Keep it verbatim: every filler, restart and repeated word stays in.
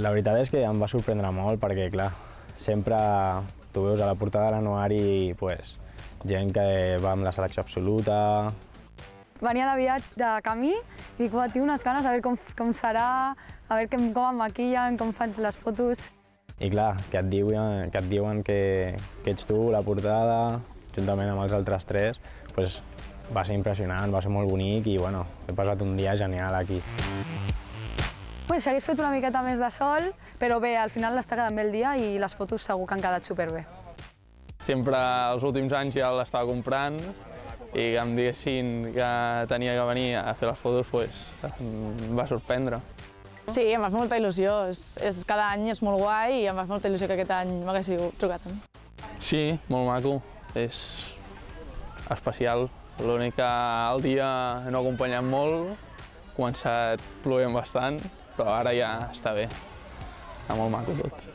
La veritat és que em va sorprendre molt perquè, clar, sempre tu veus a la portada de l'anuari pues, gent que va amb la selecció absoluta. Venia de viatge, de camí, i dic, tinc unes ganes a veure com, com serà, a veure com, com em maquillen, com faig les fotos. I clar, que et diuen que, et diuen que, que ets tu, la portada, juntament amb els altres tres, pues, va ser impressionant, va ser molt bonic i bueno, he passat un dia genial aquí. Pues, s'hagués fet una miqueta més de sol, però bé, al final l'està quedant bé el dia i les fotos segur que han quedat superbé. Sempre els últims anys ja l'estava comprant i que em diguessin que tenia que venir a fer les fotos, pues, em va sorprendre. Sí, em va fer molta il·lusió. És, és, cada any és molt guai i em va fer molta il·lusió que aquest any m'haguéssiu trucat a mi. Sí, molt maco. És especial. L'únic que el dia no ha acompanyat molt, ha començat plovent bastant, però ara ja està bé. Està molt maco tot.